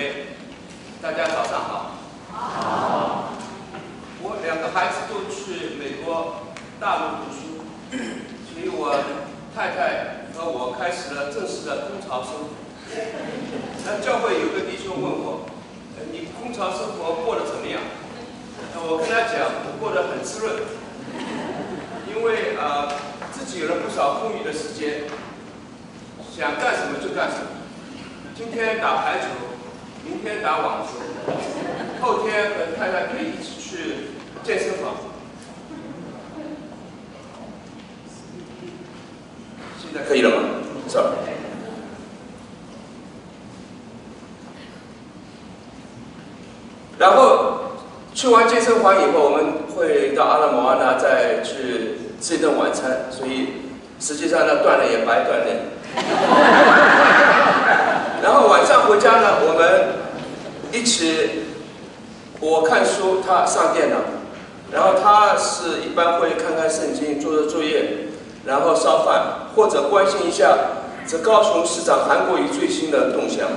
妹，大家早上好。好。我2个孩子都去美国大陆读书，所以我太太和我开始了正式的空巢生活。那教会有个弟兄问我，你空巢生活过得怎么样？我跟他讲，我过得很滋润，因为自己有了不少空余的时间，想干什么就干什么。今天打排球，明天打网球，后天和太太可以一起去健身房。现在可以了吗？是。然后去完健身房以后，我们会到阿拉莫阿那再去吃一顿晚餐，所以实际上呢，锻炼也白锻炼。然后晚上回家呢，我们一起，我看书，他上电脑，然后他是一般会看看圣经，做做作业，然后烧饭，或者关心一下这高雄市长韩国瑜最新的动向。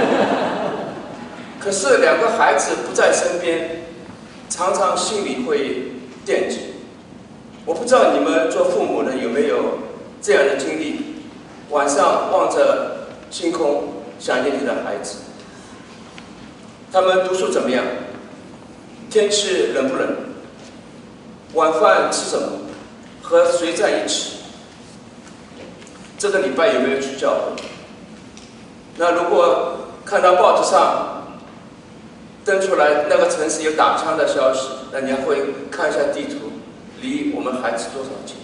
可是2个孩子不在身边，常常心里会惦记。我不知道你们做父母的有没有这样的经历，晚上望着星空，想念你的孩子。他们读书怎么样？天气冷不冷？晚饭吃什么？和谁在一起？这个礼拜有没有去教会？那如果看到报纸上登出来那个城市有打枪的消息，那你还会看一下地图，离我们孩子多少近？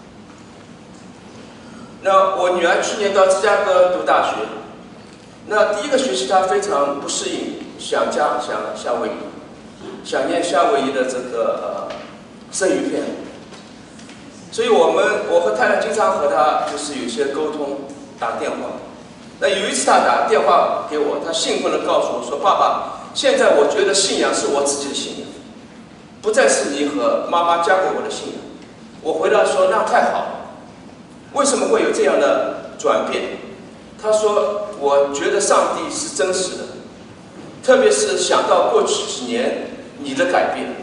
那我女儿去年到芝加哥读大学，那第1个学期她非常不适应，想家，想夏威夷，想念夏威夷的这个生鱼片，所以我和太太经常和她就是有些沟通，打电话。那有一次她打电话给我，她兴奋地告诉我说：“爸爸，现在我觉得信仰是我自己的信仰，不再是你和妈妈教给我的信仰。”我回答说：“那太好了。为什么会有这样的转变？”他说：“我觉得上帝是真实的，特别是想到过去几年你的改变。”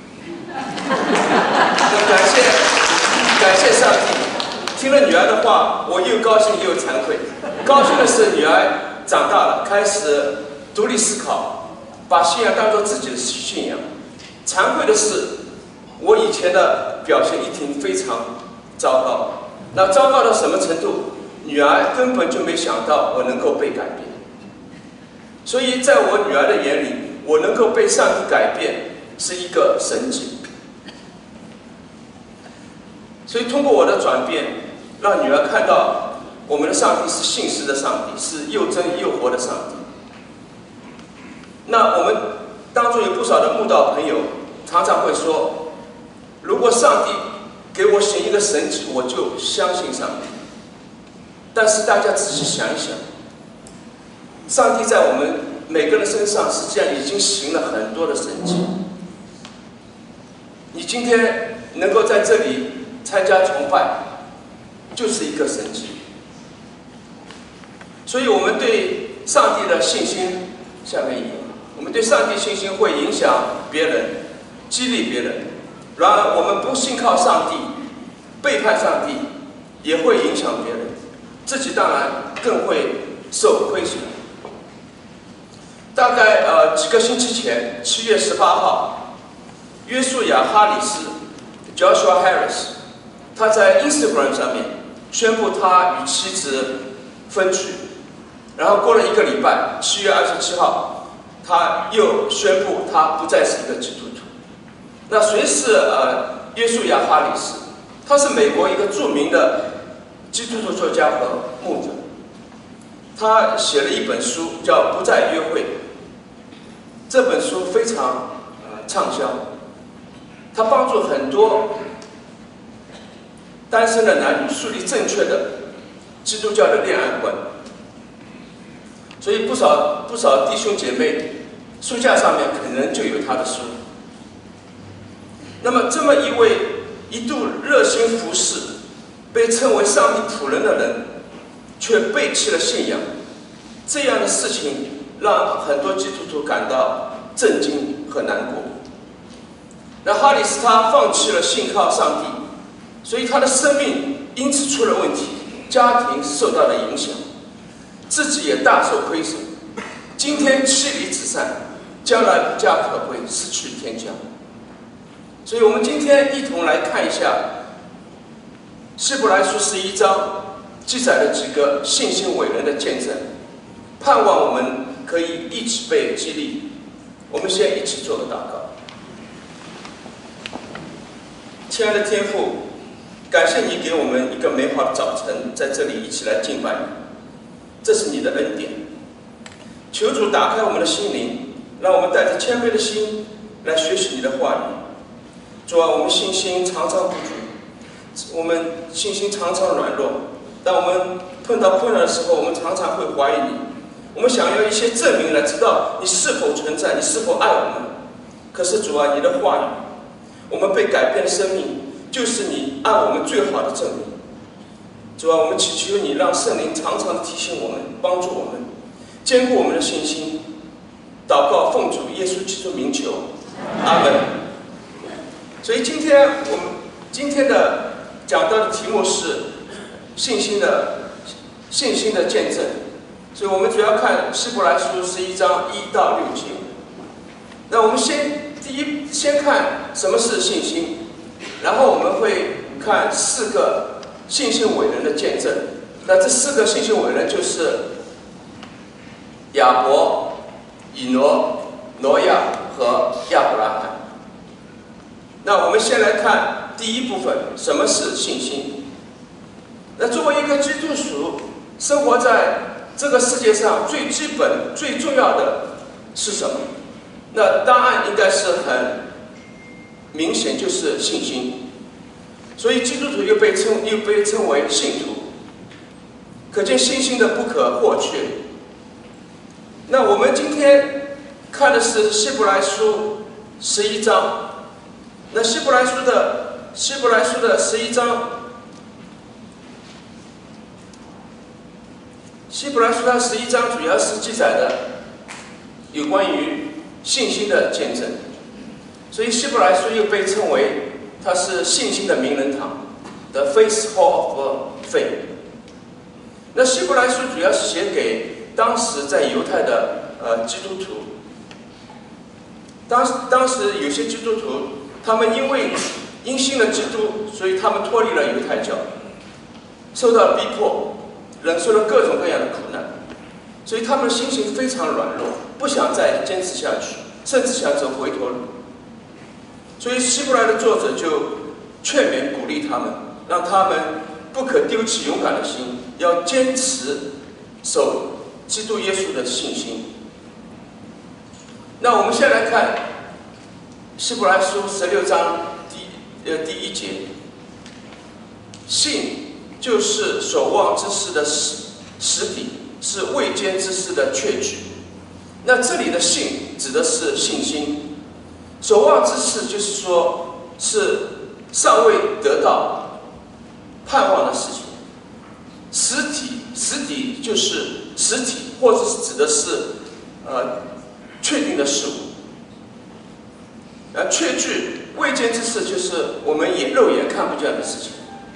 感谢上帝。听了女儿的话，我又高兴又惭愧。高兴的是女儿长大了，开始独立思考，把信仰当作自己的信仰。惭愧的是，我以前的表现一定非常糟糕。那糟糕到什么程度？女儿根本就没想到我能够被改变。所以在我女儿的眼里，我能够被上帝改变是一个神迹。所以通过我的转变，让女儿看到我们的上帝是信实的上帝，是又真又活的上帝。那我们当中有不少的慕道朋友常常会说，如果上帝给我行一个神迹，我就相信上帝。但是大家仔细想一想，上帝在我们每个人身上实际上已经行了很多的神迹。你今天能够在这里参加崇拜，就是一个神迹。所以我们对上帝的信心，下面一个，我们对上帝信心会影响别人，激励别人。然而我们不信靠上帝，背叛上帝，也会影响别人，自己当然更会受亏损。大概几个星期前，7月18号，约书亚·哈里斯 （Joshua Harris） 他在 Instagram 上面宣布他与妻子分居，然后过了1个礼拜，7月27号，他又宣布他不再是一个基督徒。那谁是约书亚·哈里斯？他是美国一个著名的基督徒作家和牧者，他写了一本书叫《不再约会》。这本书非常畅销，他帮助很多单身的男女树立正确的基督教的恋爱观。所以不少弟兄姐妹书架上面可能就有他的书。那么这么一位一度热心服侍，被称为上帝仆人的人，却背弃了信仰，这样的事情让很多基督徒感到震惊和难过。那哈里斯他放弃了信靠上帝，所以他的生命因此出了问题，家庭受到了影响，自己也大受亏损。今天妻离子散，将来无家可归，失去天家。所以我们今天一同来看一下希伯来书11章记载了几个信心伟人的见证，盼望我们可以一起被激励。我们先一起做个祷告。亲爱的天父，感谢你给我们一个美好的早晨，在这里一起来敬拜你，这是你的恩典。求主打开我们的心灵，让我们带着谦卑的心来学习你的话语。主啊，我们信心常常不足，我们信心常常软弱，当我们碰到困难的时候，我们常常会怀疑你。我们想要一些证明来知道你是否存在，你是否爱我们。可是主啊，你的话语，我们被改变的生命，就是你爱我们最好的证明。主啊，我们祈求你让圣灵常常提醒我们，帮助我们，坚固我们的信心。祷告奉主耶稣基督名求，阿门。所以今天我们的讲到的题目是信心的见证。所以我们主要看希伯来书11章1到6节。那我们先看什么是信心，然后我们会看4个信心伟人的见证。那这4个信心伟人就是亚伯、以诺、挪亚和亚伯拉罕。那我们先来看第一部分，什么是信心？那作为一个基督徒，生活在这个世界上最基本、最重要的是什么？那答案应该是很明显，就是信心。所以基督徒又被称为信徒，可见信心的不可或缺。那我们今天看的是希伯来书11章。那希伯来书的11章，希伯来书它11章主要是记载的有关于信心的见证，所以希伯来书又被称为它是信心的名人堂 ，The Faith Hall of Faith。那希伯来书主要是写给当时在犹太的基督徒，当时有些基督徒，他们因信了基督，所以他们脱离了犹太教，受到了逼迫，忍受了各种各样的苦难，所以他们的心情非常软弱，不想再坚持下去，甚至想走回头路。所以希伯来的作者就劝勉鼓励他们，让他们不可丢弃勇敢的心，要坚持守基督耶稣的信心。那我们先来看希伯来书16章第1节，信就是所望之事的实底，是未见之事的确据。那这里的信指的是信心，所望之事就是说是尚未得到盼望的事情。实底就是实体，或者是指的是确定的事物。确据未见之事就是我们肉眼看不见的事情。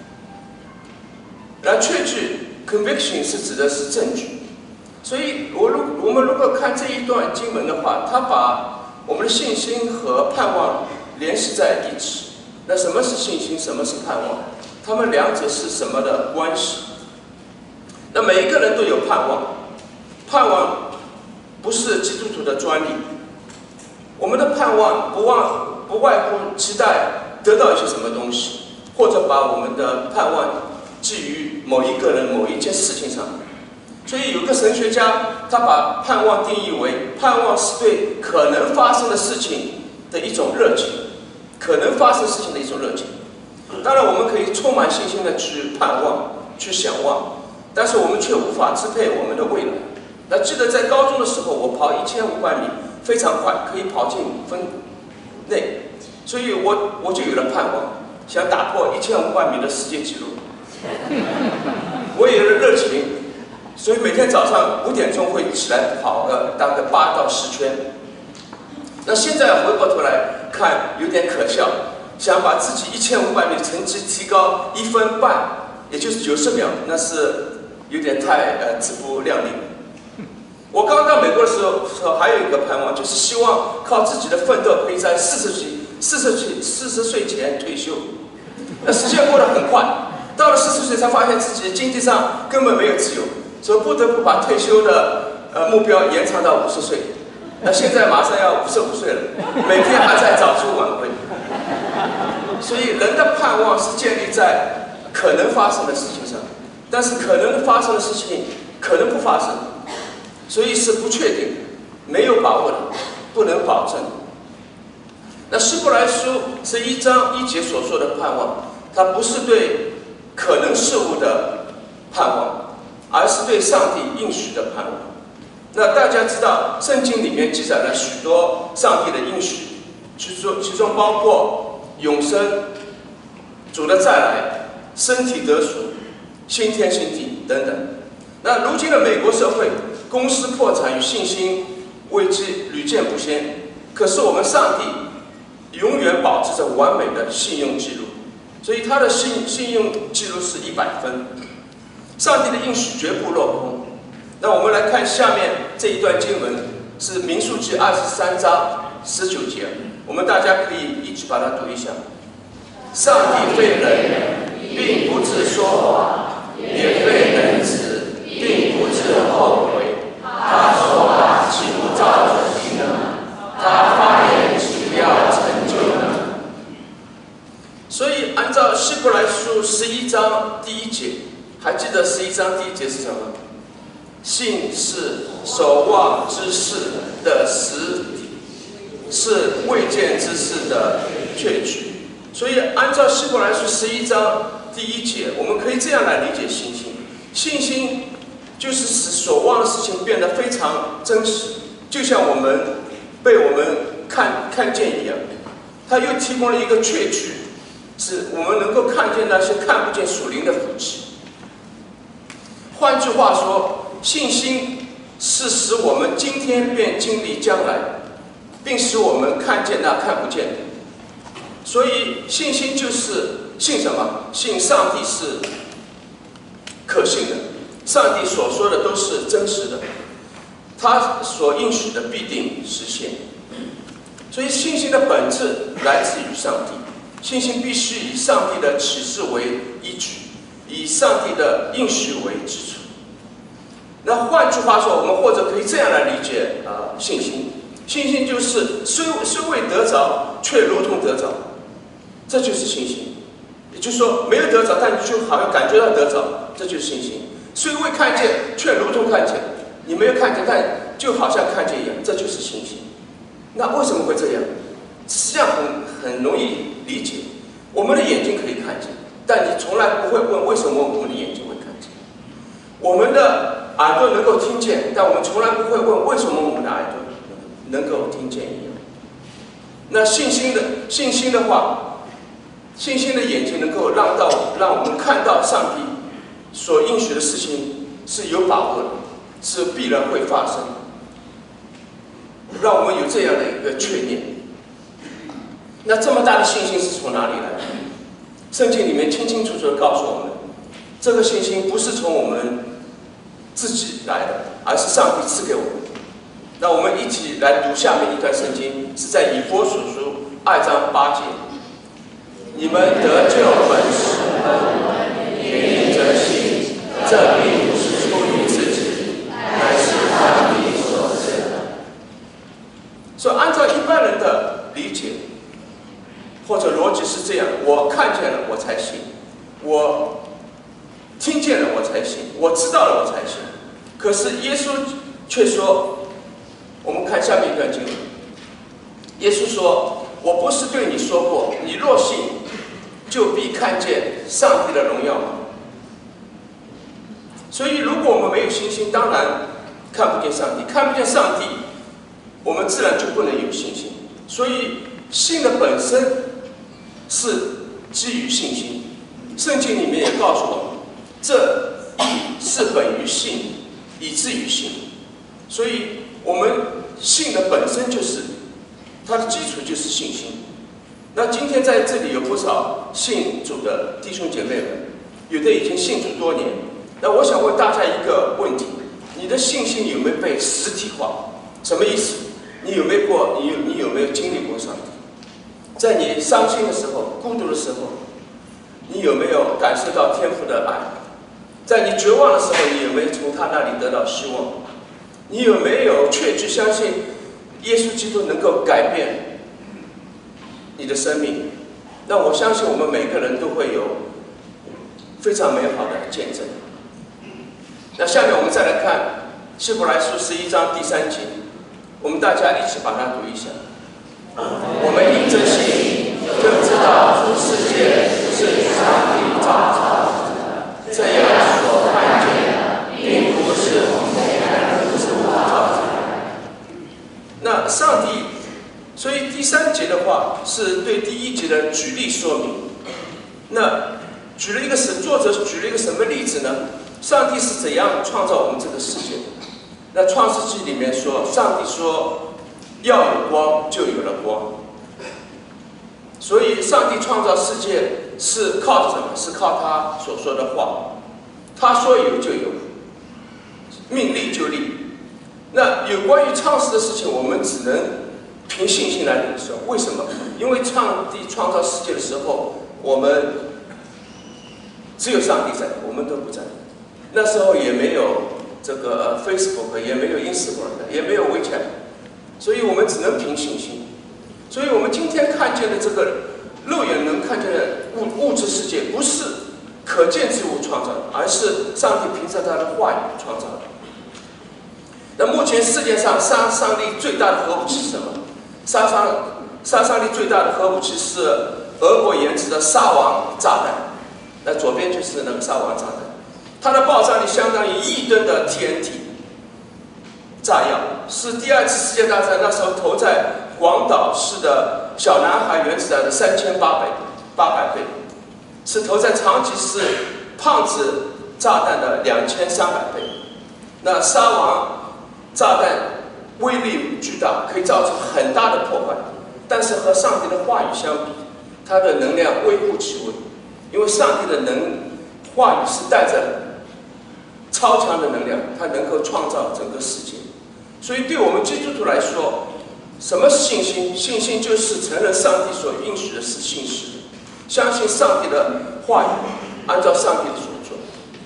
然后确据 conviction 是指的是证据。所以我们如果看这一段经文的话，它把我们的信心和盼望联系在一起。那什么是信心，什么是盼望？它们两者是什么的关系？那每一个人都有盼望，盼望不是基督徒的专利。我们的盼望不外乎期待得到一些什么东西，或者把我们的盼望寄于某一个人、某一件事情上。所以有个神学家，他把盼望定义为盼望是对可能发生的事情的一种热情，可能发生事情的一种热情。当然，我们可以充满信心的去盼望、去想望，但是我们却无法支配我们的未来。那记得在高中的时候，我跑1500米非常快，可以跑进5分内，所以我就有了盼望，想打破1500米的世界纪录。我也有了热情， 所以每天早上5点钟会起来跑大概8到10圈。那现在回过头来看，有点可笑，想把自己1500米成绩提高1分半，也就是90秒，那是有点太自不量力。我刚到美国的时候，还有一个盼望，就是希望靠自己的奋斗，可以在40岁前退休。那时间过得很快，到了40岁才发现自己经济上根本没有自由，所以不得不把退休的目标延长到50岁。那现在马上要55岁了，每天还在早出晚归。所以人的盼望是建立在可能发生的事情上，但是可能发生的事情可能不发生，所以是不确定、没有把握的，不能保证。那希伯来书11章1节所说的盼望，它不是对可能事物的盼望，而是对上帝应许的盼望。那大家知道，圣经里面记载了许多上帝的应许，其中包括永生、主的再来、身体得赎、新天新地等等。那如今的美国社会，公司破产与信心危机屡见不鲜，可是我们上帝永远保持着完美的信用记录，所以他的信用记录是100分。上帝的应许绝不落空。那我们来看下面这一段经文，是民数记23章19节，我们大家可以一起把它读一下。上帝非人，并不致说谎，也非人子，并不致后悔。他说话岂不照着行呢？他发言岂不要成就呢？所以按照希伯来书11章第1节，还记得11章第1节是什么？信是守望之事的实底，是未见之事的确据。所以按照希伯来书11章第1节，我们可以这样来理解信心。信心就是使所望的事情变得非常真实，就像我们被我们看见一样。它又提供了一个确据，是我们能够看见那些看不见属灵的福气。换句话说，信心是使我们今天便经历将来，并使我们看见那看不见的。所以信心就是信什么？信上帝是可信的，上帝所说的都是真实的，他所应许的必定实现。所以信心的本质来自于上帝，信心必须以上帝的启示为依据，以上帝的应许为基础。那换句话说，我们或者可以这样来理解信心。信心就是虽未得着，却如同得着，这就是信心。也就是说，没有得着，但你就好像感觉到得着，这就是信心。虽未看见，却如同看见，你没有看见，但就好像看见一样，这就是信心。那为什么会这样？实际上很容易理解。我们的眼睛可以看见，但你从来不会问为什么我们的眼睛会看见。我们的耳朵能够听见，但我们从来不会问为什么我们的耳朵能够听见一样。那信心的话，信心的眼睛能够让我们看到上帝所应许的事情是有把握的，是必然会发生，让我们有这样的一个确念。那这么大的信心是从哪里来的？圣经里面清清楚楚地告诉我们，这个信心不是从我们自己来的，而是上帝赐给我们。那我们一起来读下面一段圣经，是在以弗所书2章8节。你们得救本是恩，也因着信，这并不是出于自己，乃是上帝所赐的。所以按照一般人的理解或者逻辑是这样：我看见了我才信，我听见了我才信，我知道了我才信。可是耶稣却说，我们看下面一段经文，耶稣说：我不是对你说过，你若信，就必看见上帝的荣耀吗？所以如果我们没有信心，当然看不见上帝，看不见上帝，我们自然就不能有信心。所以信的本身是基于信心。圣经里面也告诉我们，这义是本于信， 以至于信。所以我们信的本身就是它的基础就是信心。那今天在这里有不少信主的弟兄姐妹们，有的已经信主多年。那我想问大家一个问题：你的信心有没有被实体化？什么意思？你有没有经历过上帝？在你伤心的时候、孤独的时候，你有没有感受到天父的爱？在你绝望的时候，你有没有从他那里得到希望？你有没有确据相信耶稣基督能够改变你的生命？那我相信我们每个人都会有非常美好的见证。那下面我们再来看希伯来书11章第3节，我们大家一起把它读一下。我们因着信就知道这世界是上帝造的，这样所看见的并不是从天然的事物造出来。那上帝，所以第3节的话是对第1节的举例说明。那作者举了一个什么例子呢？上帝是怎样创造我们这个世界的？那创世纪里面说，上帝说要有光，就有了光。所以上帝创造世界是靠着什么？是靠他所说的话。他说有就有，命立就立。那有关于创世的事情，我们只能凭信心来领受。为什么？因为上帝创造世界的时候，我们只有上帝在，我们都不在。那时候也没有这个Facebook， 也没有 Instagram， 也没有 WeChat， 所以我们只能凭信心。所以我们今天看见的这个肉眼能看见的物质世界，不是可见之物创造的，而是上帝凭着他的话语创造的。那目前世界上杀伤力最大的核武器是什么？杀伤力最大的核武器是俄国研制的沙王炸弹。那左边就是那个沙王炸弹，它的爆炸力相当于1亿吨的 TNT 炸药，是第2次世界大战那时候投在广岛市的小男孩原子弹的3800倍，是投在长崎市胖子炸弹的2300倍。那沙王炸弹威力巨大，可以造成很大的破坏，但是和上帝的话语相比，它的能量微乎其微。因为上帝的话语是带着超强的能量，它能够创造整个世界。所以对我们基督徒来说，什么是信心？信心就是承认上帝所应许的是信实的，相信上帝的话语，按照上帝的所做。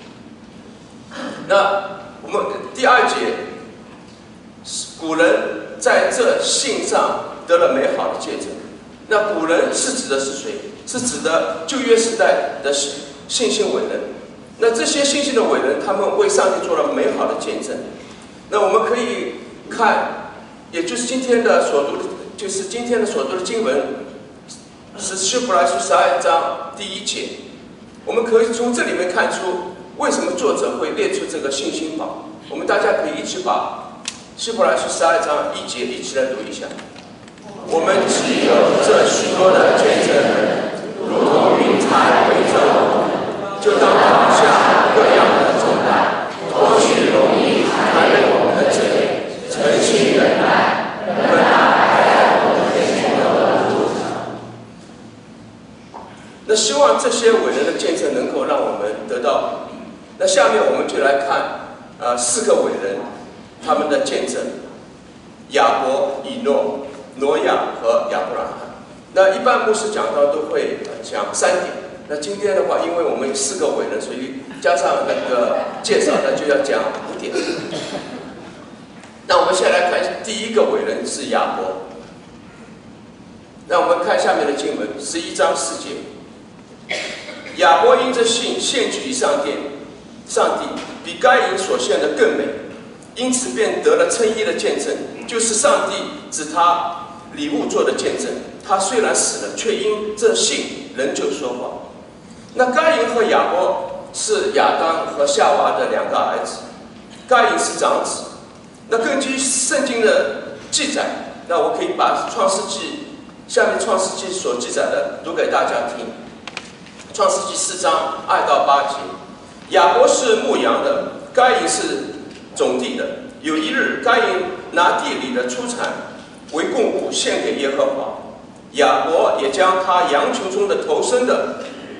那我们第2节，古人在这信上得了美好的见证。那古人是指的是谁？是指的旧约时代的信心伟人。那这些信心的伟人，他们为上帝做了美好的见证。那我们可以看，也就是今天的所读的经文，是希伯来书12章第1节。我们可以从这里面看出，为什么作者会列出这个信心榜。我们大家可以一起把希伯来书12章1节一起来读一下。我们只有这许多的见证人，如同云彩围着我们，就当放下各样的重担，脱去容易缠累我们的罪，诚心忍耐，奔那摆在我们面前的路程。那希望这些伟人的见证能够让我们得到。那下面我们就来看4个伟人他们的见证：亚伯、以诺、挪亚和亚伯拉罕。那一般牧师讲到都会讲3点。那今天的话，因为我们有4个伟人，所以加上那个介绍呢，就要讲5点。那我们先来看第1个伟人是亚伯。那我们看下面的经文，11章4节。亚伯因着信献举以上帝，比该隐所献的更美，因此便得了称义的见证，就是上帝指他礼物做的见证。他虽然死了，却因这信仍旧说话。那该隐和亚伯是亚当和夏娃的2个儿子，该隐是长子。那根据圣经的记载，那我可以把下面创世纪所记载的读给大家听。创世纪4章2到8节，亚伯是牧羊的，该隐是种地的。有一日，该隐拿地里的出产为供物献给耶和华，亚伯也将他羊群中的头生的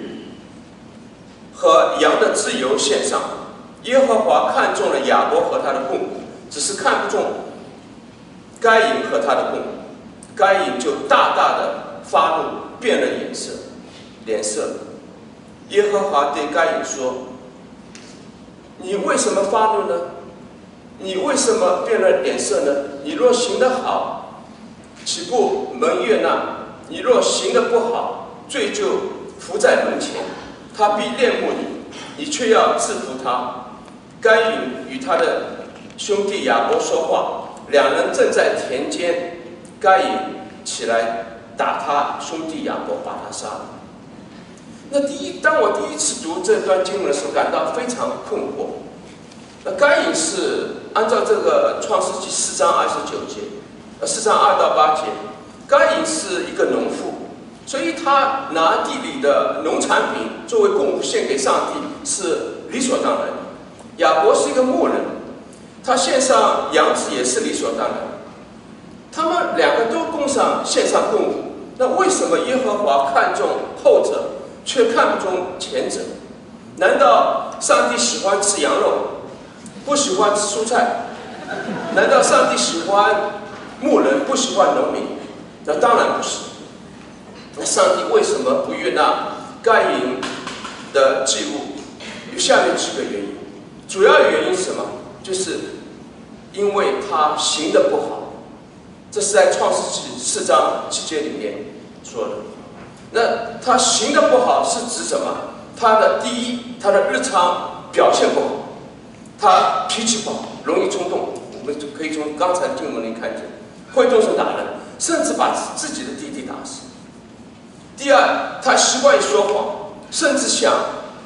和羊的自由献上。耶和华看中了亚伯和他的供物，只是看不中该隐和他的供物。该隐就大大的发怒，变了脸色。耶和华对该隐说：“你为什么发怒呢？你为什么变了脸色呢？你若行得好，岂不蒙悦纳？你若行得不好，罪就伏在门前，他必恋慕你，你却要制服他。”该隐与他的兄弟亚伯说话，两人正在田间。该隐起来打他兄弟亚伯，把他杀了。当我第一次读这段经文的时候，感到非常困惑。那该隐是按照这个创世纪4章29节，4章2到8节，该隐是一个农妇，所以他拿地里的农产品作为供物献给上帝是理所当然的。亚伯是一个牧人，他献上羊子也是理所当然。他们两个都献上供物，那为什么耶和华看重后者，却看不中前者？难道上帝喜欢吃羊肉，不喜欢吃蔬菜？难道上帝喜欢牧人，不喜欢农民？那当然不是。那上帝为什么不悦纳该隐的祭物？有下面几个原因。主要原因是什么？就是因为他行得不好。这是在创世纪4章7节里面说的。那他行得不好是指什么？第一，他的日常表现不好，他脾气不好，容易冲动。我们就可以从刚才经文里看见，会动手打人，甚至把自己的弟弟打死。第二，他习惯于说谎，甚至想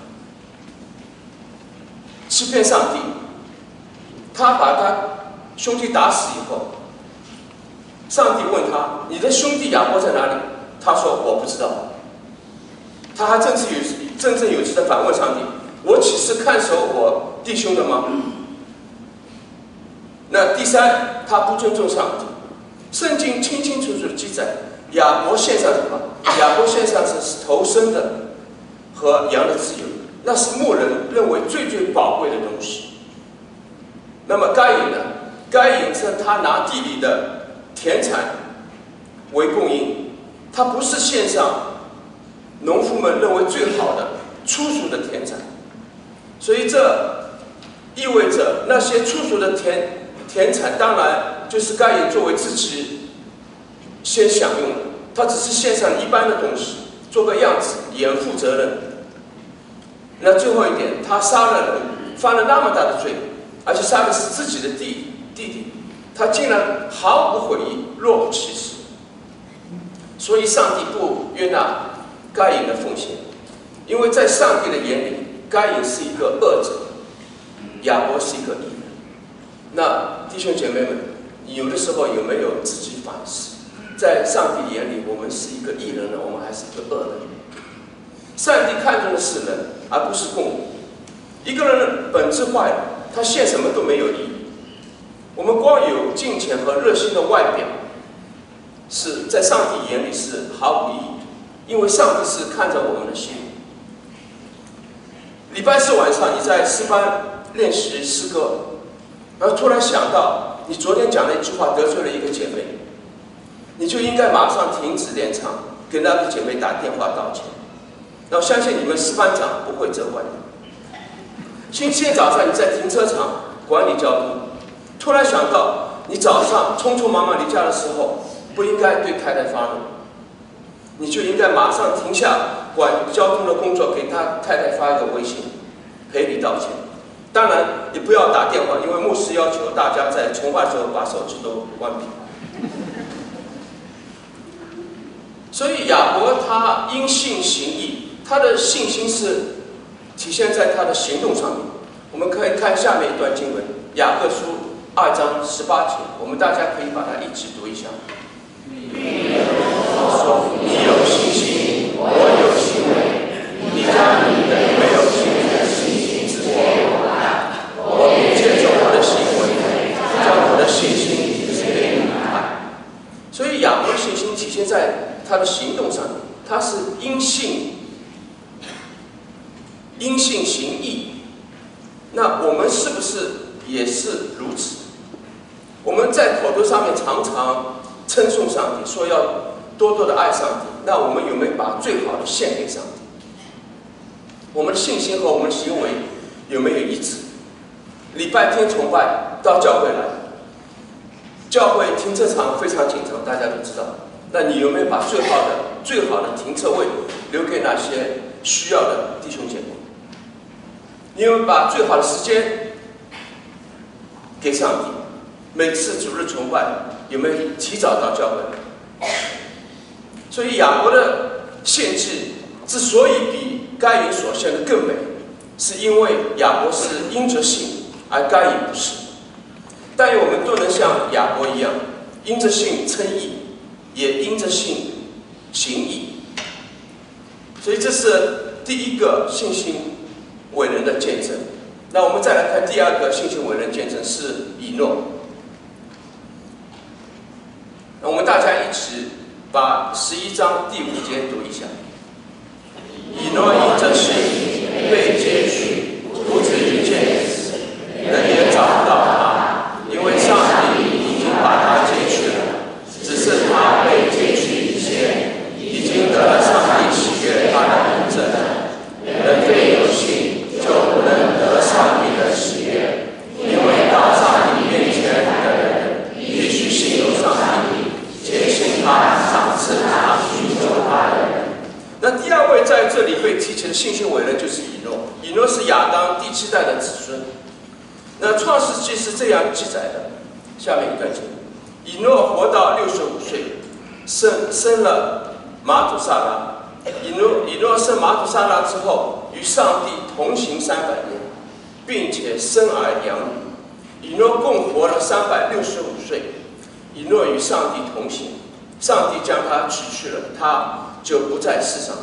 欺骗上帝。他把他兄弟打死以后，上帝问他：“你的兄弟亚伯在哪里？”他说：“我不知道。”他还振振有词地反问上帝：“我岂是看守我弟兄的吗？”那第三，他不尊重上帝。圣经清清楚楚地记载，亚伯献上什么？亚伯献上是头生的和羊的自由，那是牧人认为最宝贵的东西。那么该隐呢？该隐称他拿地里的田产为供应，他不是献上农夫们认为最好的粗俗的田产，所以这意味着那些粗俗的田产，当然就是该隐作为自己先享用的，他只是献上一般的东西，做个样子，也负责任。那最后一点，他杀了人，犯了那么大的罪，而且杀的是自己的弟弟，他竟然毫无悔意，若无其事。所以上帝不悦纳该隐的奉献，因为在上帝的眼里，该隐是一个恶者，亚伯是一个义人。那弟兄姐妹们，你有的时候有没有自己反思？在上帝眼里，我们是一个义人呢，我们还是一个恶人？上帝看重的是人，而不是供物。一个人的本质坏了，他献什么都没有意义。我们光有金钱和热心的外表，是在上帝眼里是毫无意义的，因为上帝是看着我们的心。礼拜4晚上你在诗班练习诗歌，然后突然想到你昨天讲的一句话得罪了一个姐妹，你就应该马上停止练唱，给那个姐妹打电话道歉。那我相信你们诗班长不会责怪你。星期天早上你在停车场管理交通，突然想到你早上匆匆忙忙离家的时候不应该对太太发怒，你就应该马上停下管交通的工作，给他太太发一个微信赔礼道歉。当然也不要打电话，因为牧师要求大家在崇拜的时候把手机都关闭。所以亚伯他因信行义，他的信心是体现在他的行动上面。我们可以看下面一段经文，雅各书2章18节，我们大家可以把它一起读一下。说：“你有信心，我有行为，你将你的没有信心的信心指给我看，我便借着我的信他的行动上面，他是因信行义。那我们是不是也是如此？我们在口头上面常常称颂上帝，说要多多的爱上帝，那我们有没有把最好的献给上帝？我们的信心和我们的行为有没有一致？礼拜天崇拜到教会来，教会停车场非常紧张，大家都知道。那你有没有把最好的停车位留给那些需要的弟兄姐妹？你有没有把最好的时间给上帝？每次主日崇拜有没有提早到教会？所以雅各的献祭之所以比该隐所献的更美，是因为雅各是因着信，而该隐不是。但愿我们都能像雅各一样，因着信称义，也因着信行义。所以这是第一个信心伟人的见证。那我们再来看第二个信心伟人见证是以诺。那我们大家一起把11章第5节读一下。以诺因着信被接去，不止一见死，人也找不到他，因为上帝已经把他接去了。只是他被接去以前，已经得了上帝喜悦他的凭证。人非有信，就不能得上帝的喜悦，因为到上帝面前的人，必须信有上帝，且信他赏赐他寻求他的人。那第二位在这里被提起的信心伟人就是以诺。以诺是亚当第7代的子孙。那创世纪是这样记载的，下面一段经文：以诺活到65岁，生了马土撒拉。以诺生马土撒拉之后，与上帝同行300年，并且生儿养女。以诺共活了365岁。以诺与上帝同行，上帝将他取去了，他就不在世上了。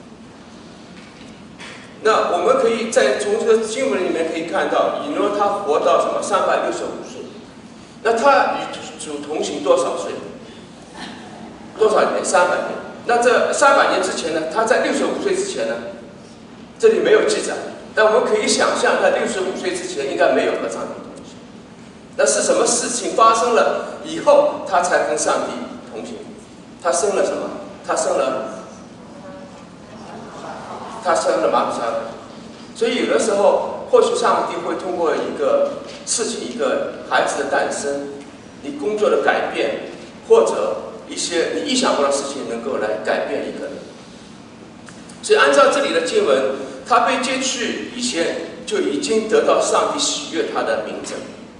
那我们可以从这个经文里面可以看到，以诺他活到什么365岁？那他与主同行多少岁？多少年？300年。那这300年之前呢？他在65岁之前呢？这里没有记载。但我们可以想象，在65岁之前应该没有和上帝同行。那是什么事情发生了以后，他才跟上帝同行？他生了什么？他生了马土撒拉。所以有的时候，或许上帝会通过一个事情，一个孩子的诞生，你工作的改变，或者一些你意想不到的事情，能够来改变一个人。所以按照这里的经文，他被接去以前就已经得到上帝喜悦他的名证。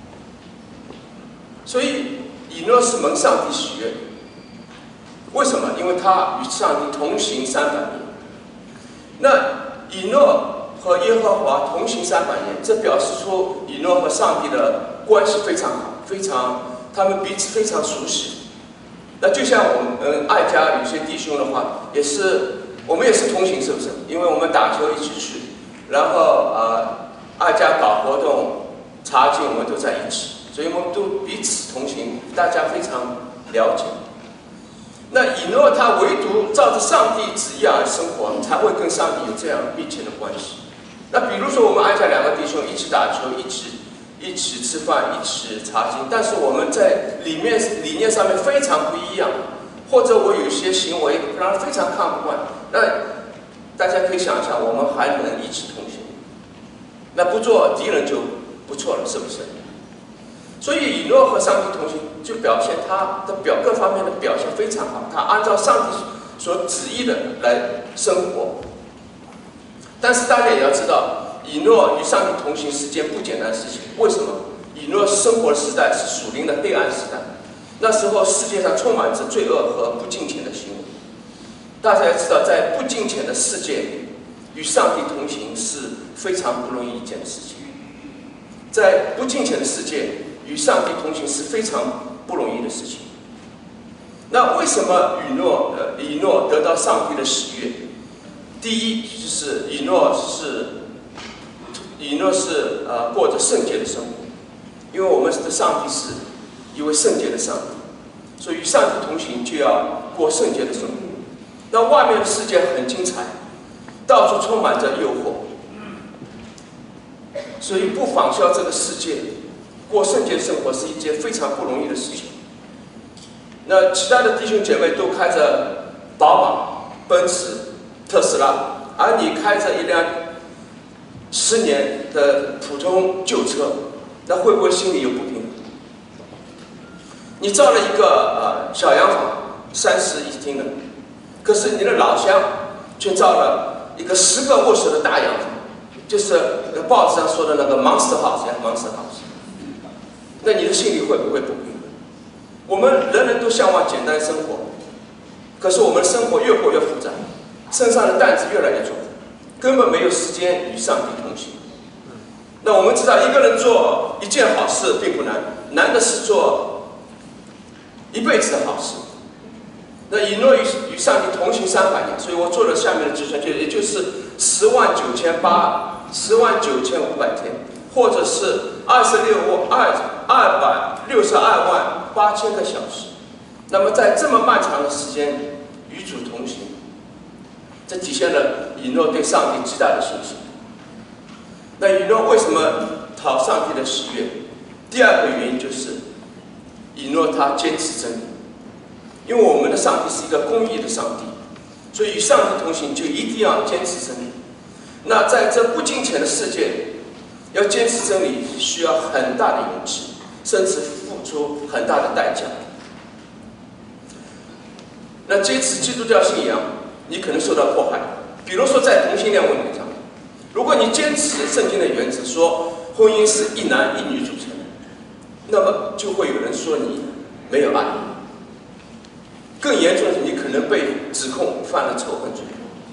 所以以诺是蒙上帝喜悦。为什么？因为他与上帝同行300年。那以诺和耶和华同行300年，这表示出以诺和上帝的关系非常好，他们彼此非常熟悉。那就像我们爱家有些弟兄的话，我们也是同行，是不是？因为我们打球一起去，然后爱家搞活动、查经，我们都在一起，所以我们都彼此同行，大家非常了解。那以诺他唯独照着上帝旨意而生活，才会跟上帝有这样密切的关系。那比如说我们爱家2个弟兄一起打球，一起吃饭，一起查经，但是我们在理念上面非常不一样，或者我有些行为让人非常看不惯，那大家可以想想，我们还能一起同行？那不做敌人就不错了，是不是？所以以诺和上帝同行，就表现他的各方面的表现非常好，他按照上帝所旨意的来生活。但是大家也要知道，以诺与上帝同行是件不简单的事情。为什么？以诺生活的时代是属灵的黑暗时代，那时候世界上充满着罪恶和不敬虔的行为。大家要知道，在不敬虔的世界里，与上帝同行是非常不容易一件事情。在不敬虔的世界，与上帝同行是非常不容易的事情。那为什么以诺得到上帝的喜悦？第一就是以诺是过着圣洁的生活，因为我们的上帝是一位圣洁的上帝，所以与上帝同行就要过圣洁的生活。 那外面的世界很精彩，到处充满着诱惑，所以不仿效这个世界，过圣洁生活是一件非常不容易的事情。那其他的弟兄姐妹都开着宝马、奔驰、特斯拉，而你开着一辆10年的普通旧车，那会不会心里有不平衡？你造了一个小洋房，30一厅的，可是你的老乡却造了一个10个卧室的大洋房，就是报纸上说的那个 monster house。那你的心里会不会不平衡？我们人人都向往简单生活，可是我们的生活越过越复杂，身上的担子越来越重，根本没有时间与上帝同行。那我们知道，一个人做一件好事并不难，难的是做一辈子的好事。那以诺与上帝同行300年，所以我做了下面的计算，也就是109500天，或者是262万8000个小时。那么在这么漫长的时间与主同行，这体现了以诺对上帝极大的信心。那以诺为什么讨上帝的喜悦？第二个原因就是以诺他坚持真理，因为我们的上帝是一个公义的上帝，所以与上帝同行就一定要坚持真理。那在这不金钱的世界，要坚持真理需要很大的勇气，甚至付出很大的代价。那坚持基督教信仰，你可能受到迫害，比如说在同性恋问题上，如果你坚持圣经的原则，说婚姻是一男一女组成的，那么就会有人说你没有爱。更严重的是，你可能被指控犯了仇恨罪。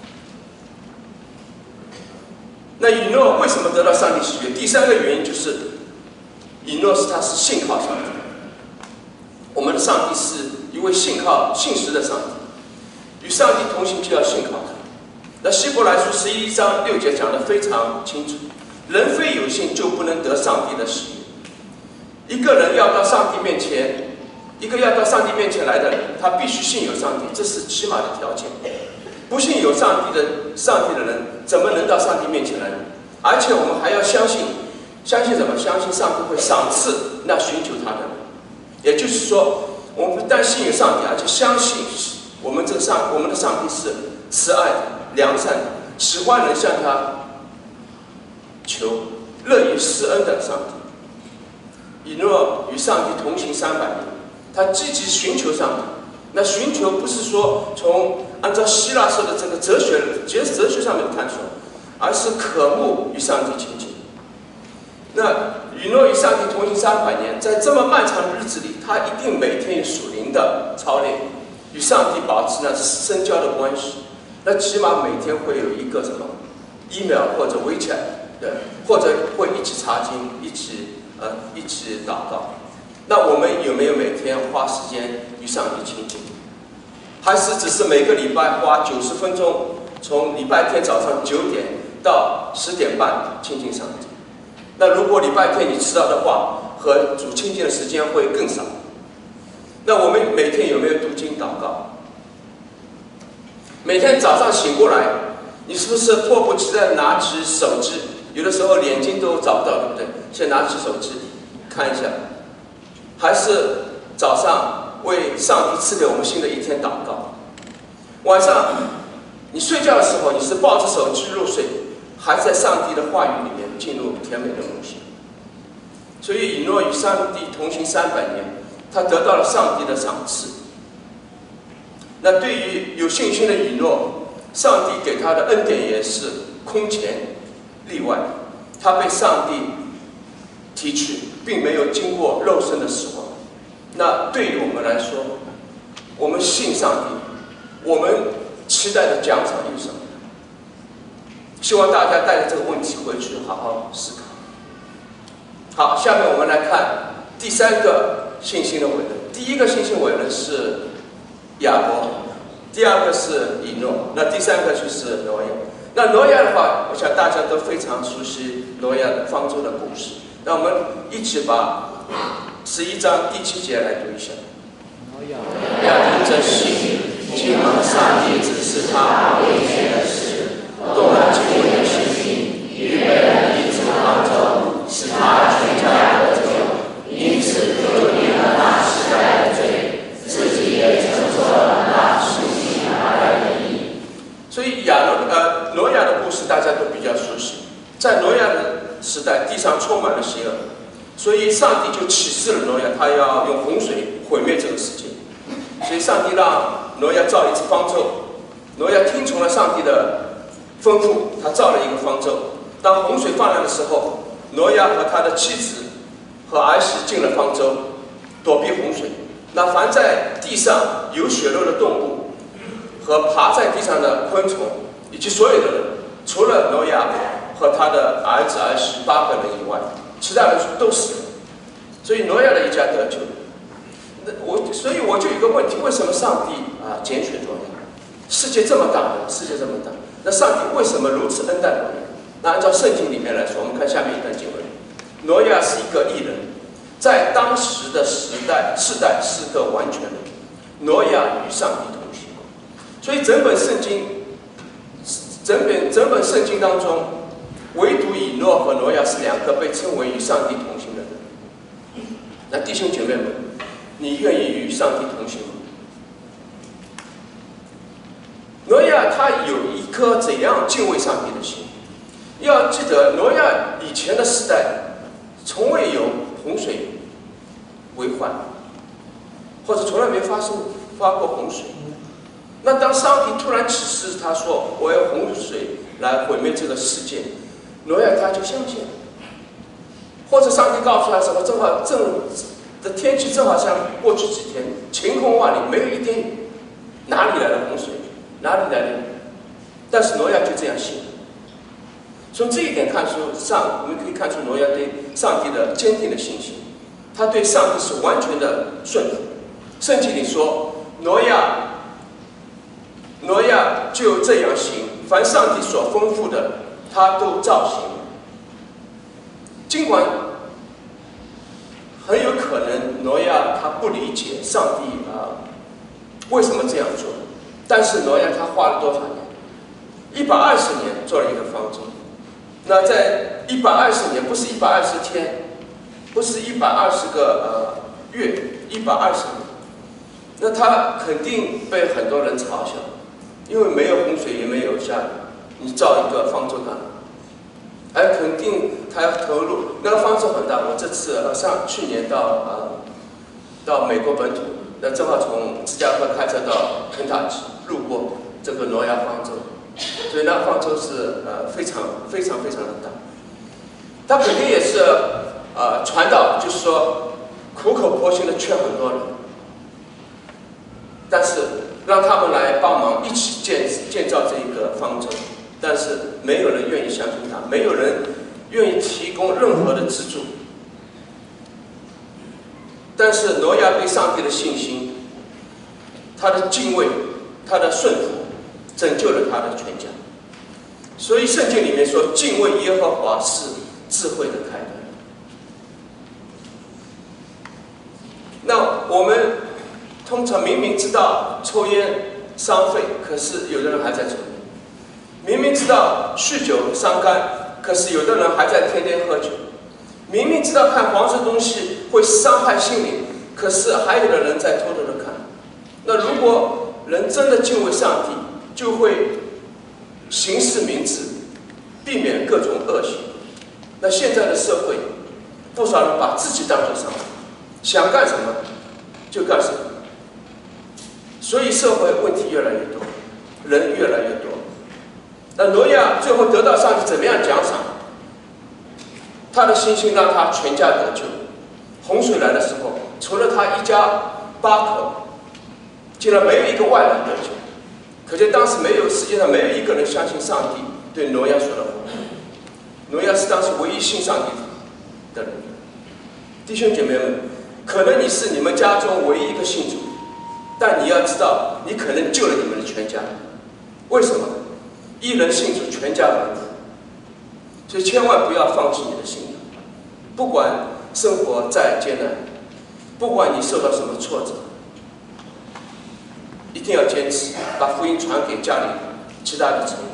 那以诺为什么得到上帝喜悦？第3个原因就是以诺他是信靠上帝。我们的上帝是一位信实的上帝，与上帝同行就要信靠他。那希伯来书11章6节讲得非常清楚，人非有信就不能得上帝的喜悦。一个人要到上帝面前，一个要到上帝面前来的人，他必须信有上帝，这是起码的条件。不信有上帝的人，怎么能到上帝面前来呢？而且我们还要相信什么？相信上帝会赏赐那寻求他的人。也就是说，我们不但信有上帝，而且相信我们的上帝是慈爱的、良善的，喜欢人向他求，乐于施恩的上帝。以诺与上帝同行300年，他积极寻求上帝。那寻求不是说按照希腊式的这个哲学上面的探索，而是渴慕与上帝亲近。那以诺与上帝同行300年，在这么漫长的日子里，他一定每天有属灵的操练，与上帝保持那深交的关系。那起码每天会有一个email 或者 WeChat， 对，或者会一起查经，一起祷告。那我们有没有每天花时间与上帝亲近？还是只是每个礼拜花90分钟，从礼拜天早上9点到10点半亲近上帝？那如果礼拜天你迟到的话，和主亲近的时间会更少。那我们每天有没有读经祷告？每天早上醒过来，你是不是迫不及待地拿起手机？有的时候眼睛都找不到，对不对？先拿起手机看一下。还是早上为上帝赐给我们新的一天祷告？晚上你睡觉的时候，你是抱着手机入睡，还是在上帝的话语里面进入甜美的梦乡？所以以诺与上帝同行300年，他得到了上帝的赏赐。那对于有信心的以诺，上帝给他的恩典也是空前例外，他被上帝提取，并没有经过肉身的死亡。那对于我们来说，我们信上帝，我们期待的奖赏有什么？希望大家带着这个问题回去好好思考。好，下面我们来看第3个信心的伟人。第1个信心伟人是亚伯，第2个是以诺，那第3个就是挪亚。那挪亚的话，我想大家都非常熟悉挪亚的方舟的故事。那我们一起把11章第7节来读一下。挪亚凭着信，进了上帝之是他未见的事，动了敬畏的心，预备了一只方舟，使他全家得救。因此就定了那世代的罪，自己也承受了那属地而来的义。所以挪亚的故事大家都比较熟悉。在挪亚的时代，地上充满了邪恶，所以上帝就启示了挪亚，他要用洪水毁灭这个世界。所以上帝让挪亚造一只方舟，挪亚听从了上帝的吩咐，他造了一个方舟。当洪水泛滥的时候，挪亚和他的妻子和儿媳进了方舟，躲避洪水。那凡在地上有血肉的动物和爬在地上的昆虫，以及所有的人，除了挪亚和他的儿子儿媳8个人以外，其他人都死了。所以挪亚的一家得救。所以我就有一个问题：为什么上帝拣选挪亚？世界这么大，世界这么大，那上帝为什么如此恩待挪亚？那按照圣经里面来说，我们看下面一段经文：挪亚是一个义人，在当时的世代是个完全人。挪亚与上帝同行。所以整本圣经当中，唯独以诺和挪亚是2个被称为与上帝同行的人。那弟兄姐妹们，你愿意与上帝同行吗？挪亚他有一颗怎样敬畏上帝的心？要记得，挪亚以前的时代从未有洪水为患，或者从来没发过洪水。那当上帝突然启示他说我要洪水来毁灭这个世界，挪亚他就相信了。或者上帝告诉他什么，的天气正好像过去几天晴空万里，没有一点雨，哪里来的洪水？哪里来的雨？但是挪亚就这样信了。从这一点看出，我们可以看出挪亚对上帝的坚定的信心，他对上帝是完全的顺服。圣经里说，挪亚就这样行，凡上帝所吩咐的，他都照行。尽管很有可能挪亚他不理解上帝为什么这样做，但是挪亚他花了多少年？120年做了一个方舟。那在120年，不是120天，不是120个月，120年，那他肯定被很多人嘲笑，因为没有洪水也没有下雨，你造一个方舟干嘛？而肯定他要投入，那个方舟很大。我这次去年到美国本土，那正好从芝加哥开车到肯塔基，路过这个挪亚方舟，所以那个方舟是非常的大。他肯定也是传道，就是说苦口婆心的劝很多人，但是让他们来帮忙一起建造这一个方舟。但是没有人愿意相信他，没有人愿意提供任何的资助。但是挪亚对上帝的信心，他的敬畏，他的顺服，拯救了他的全家。所以圣经里面说，敬畏耶和华是智慧的开端。那我们通常明明知道抽烟伤肺，可是有的人还在抽烟。明明知道酗酒伤肝，可是有的人还在天天喝酒。明明知道看黄色东西会伤害心灵，可是还有的人在偷偷的看。那如果人真的敬畏上帝，就会行事明智，避免各种恶行。那现在的社会，不少人把自己当作上帝，想干什么就干什么，所以社会问题越来越多，人越来越多。那挪亚最后得到上帝怎么样奖赏？他的信心让他全家得救。洪水来的时候，除了他一家8口，竟然没有一个外人得救。可见当时世界上没有一个人相信上帝对挪亚说的话。挪亚是当时唯一信上帝的人。弟兄姐妹们，可能你是你们家中唯一一个信主，但你要知道，你可能救了你们的全家。为什么？一人信主，全家蒙福。所以千万不要放弃你的信仰，不管生活再艰难，不管你受到什么挫折， 一定要坚持，把福音传给家里其他的成员。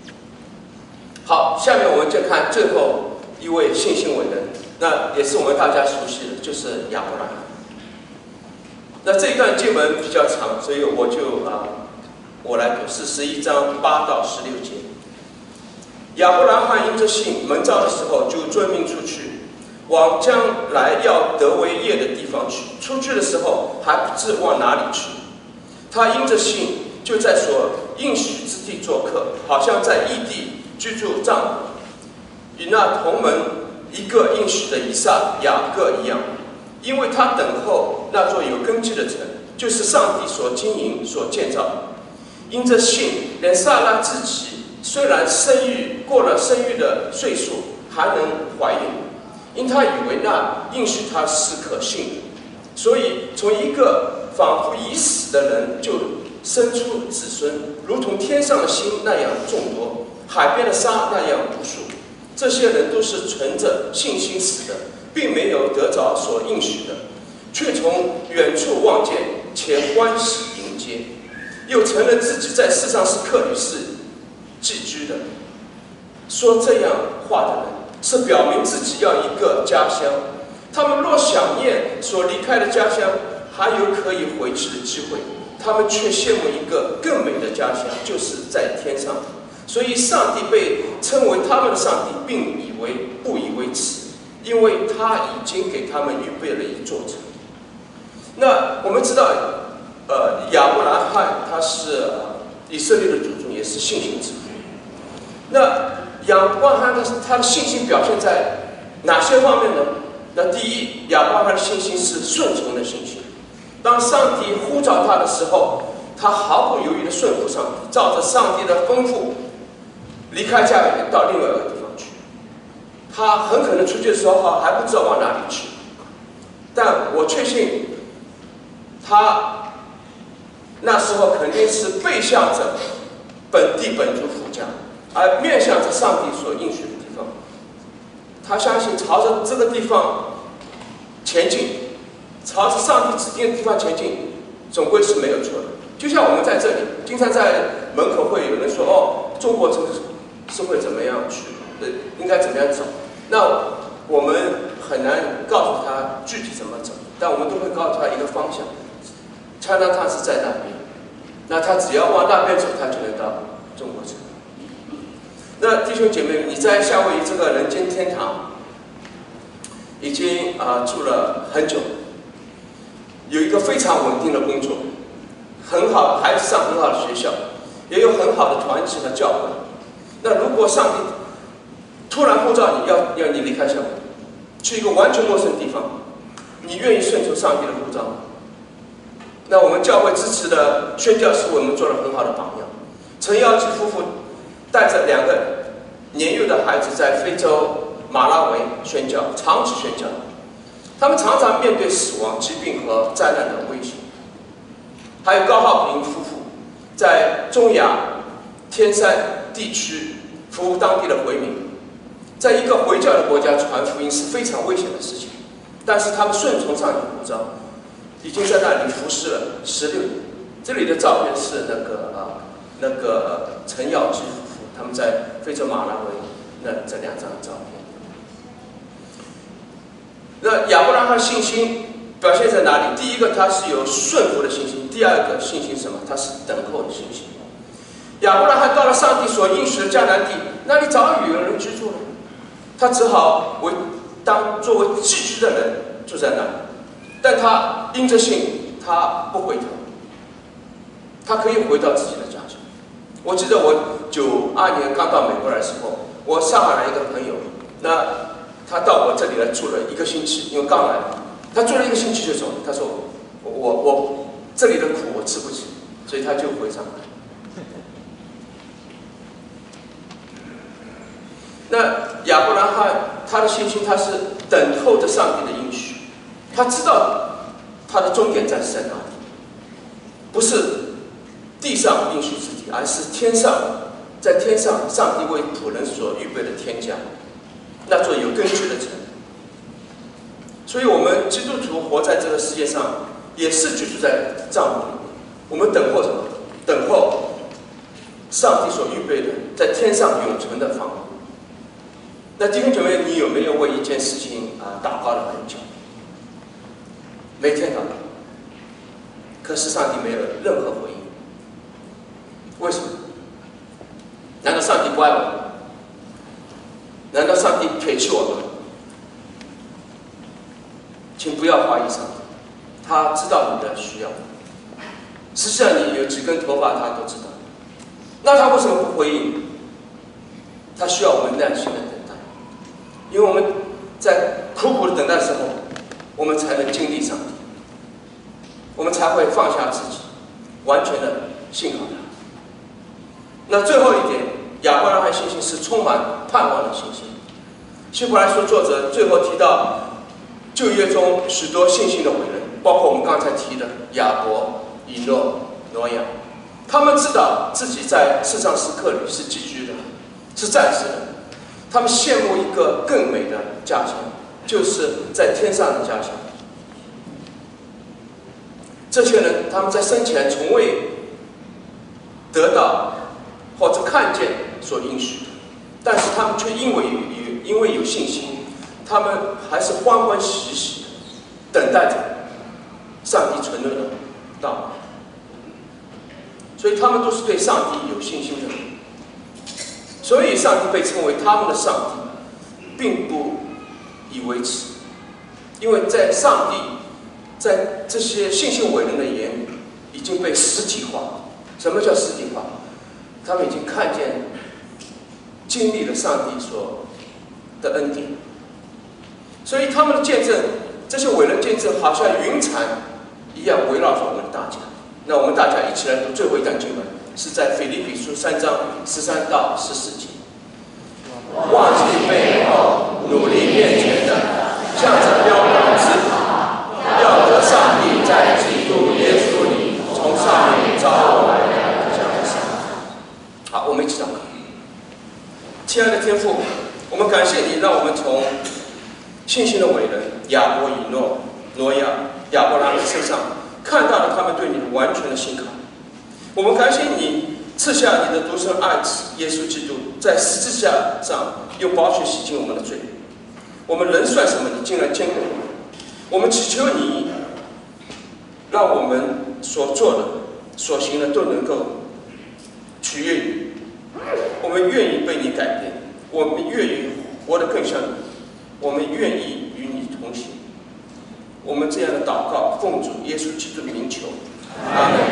好，下面我们就看最后一位信心伟人，那也是我们大家熟悉的，就是亚伯拉罕。那这一段经文比较长，所以我来读41章8到16节。亚伯拉罕因着信，蒙召的时候就遵命出去，往将来要得为业的地方去。出去的时候还不知往哪里去。他因着信，就在所应许之地做客，好像在异地居住帐篷，与那同门一个应许的以撒、雅各一样。因为他等候那座有根基的城，就是上帝所经营、所建造的。因着信，连撒拉自己虽然过了生育的岁数，还能怀孕，因他以为那应许他是可信的，所以从一个仿佛已死的人就生出子孙，如同天上的星那样众多，海边的沙那样无数。这些人都是存着信心死的，并没有得着所应许的，却从远处望见，且欢喜迎接，又承认自己在世上是客旅，是寄居的。说这样话的人，是表明自己要一个家乡。他们若想念所离开的家乡，还有可以回去的机会，他们却羡慕一个更美的家乡，就是在天上。所以上帝被称为他们的上帝，并不以为耻，因为他已经给他们预备了一座城。那我们知道，亚伯拉罕他是以色列的祖宗，也是信心之父。那亚伯拉罕他的信心表现在哪些方面呢？那第一，亚伯拉罕的信心是顺从的信心。当上帝呼召他的时候，他毫不犹豫地顺服上帝，照着上帝的吩咐离开家园到另外一个地方去。他很可能出去的时候还不知道往哪里去，但我确信他那时候肯定是背向着本地本族父家，而面向着上帝所应许的地方。他相信朝着这个地方前进，朝着上帝指定的地方前进，总归是没有错的。就像我们在这里，经常在门口会有人说：“哦，中国城是会怎么样去？应该怎么样走？”那我们很难告诉他具体怎么走，但我们都会告诉他一个方向。Chinatown是在那边，那他只要往那边走，他就能到中国城。那弟兄姐妹，你在夏威夷这个人间天堂已经住了很久，有一个非常稳定的工作，很好，孩子上很好的学校，也有很好的团体和教会。那如果上帝突然呼召你要你离开夏威夷，去一个完全陌生的地方，你愿意顺从上帝的呼召吗？那我们教会支持的宣教师为我们做了很好的榜样。陈耀基夫妇带着2个年幼的孩子在非洲马拉维宣教，长期宣教。他们常常面对死亡、疾病和灾难的威胁。还有高浩平夫妇在中亚天山地区服务当地的回民。在一个回教的国家传福音是非常危险的事情，但是他们顺从上帝的呼召，已经在那里服侍了16年。这里的照片是那个陈耀基夫妇，他们在非洲马拉维这2张照片。那亚伯拉罕信心表现在哪里？第一个，他是有顺服的信心；第二个信心是什么？他是等候的信心。亚伯拉罕到了上帝所应许的迦南地，那里早已有人居住了，他只好作为寄居的人住在那里。但他因着信，他不回头，他可以回到自己的家乡。我记得我92年刚到美国来的时候，我上海来一个朋友，那他到我这里来住了1个星期，因为刚来，他住了1个星期就走了。他说我这里的苦我吃不起，所以他就回上海。那亚伯拉罕他的信心，他是等候着上帝的应许，他知道他的终点站是在哪里，不是地上应许之地，而是天上，在天上上帝为仆人所预备的天家，那座有根基的城。所以我们基督徒活在这个世界上，也是居住在帐篷里面， 我们等候什么？等候上帝所预备的在天上永存的房屋。那弟兄姐妹，你有没有为一件事情祷告了很久？每天祷告，可是上帝没有任何回应。为什么？难道上帝不爱我们？难道上帝撇弃我们？请不要怀疑上帝，他知道你的需要。实际上，你有几根头发，他都知道。那他为什么不回应？他需要我们耐心的等待，因为我们在苦苦的等待的时候，我们才能经历上帝，我们才会放下自己，完全的信靠他。那最后一点，亚伯拉罕信心是充满盼望的信心。希伯来书作者最后提到旧约中许多信心的伟人，包括我们刚才提的亚伯、以诺、挪亚，他们知道自己在世上时刻里是寄居的，是暂时的。他们羡慕一个更美的家乡，就是在天上的家乡。这些人他们在生前从未得到或者看见所应许的，但是他们却因为有信心，他们还是欢欢喜喜的等待着上帝承诺的道理。所以他们都是对上帝有信心的人。所以上帝被称为他们的上帝，并不以为耻，因为在上帝在这些信心伟人的眼里已经被实体化。什么叫实体化？他们已经看见、经历了上帝所的恩典，所以他们的见证，这些伟人见证，好像云彩一样围绕着我们大家。那我们大家一起来读最后一段经文，是在腓立比书3章13到14节。忘记背后，努力面前的，向着标杆直跑，要得上帝在基督耶稣里从上面召我来的奖赏。好，我们一起祷告。亲爱的天父，我们感谢你，让我们从信心的伟人亚伯、以诺、挪亚、亚伯拉罕身上看到了他们对你的完全的信靠。我们感谢你赐下你的独生爱子耶稣基督，在十字架上用宝血洗净我们的罪。我们人算什么？你竟然拣选我们。我们祈求你，让我们所做的、所行的都能够取悦你。我们愿意被你改变，我们愿意活得更像你，我们愿意与你同行。我们这样的祷告，奉主耶稣基督的名求，阿门。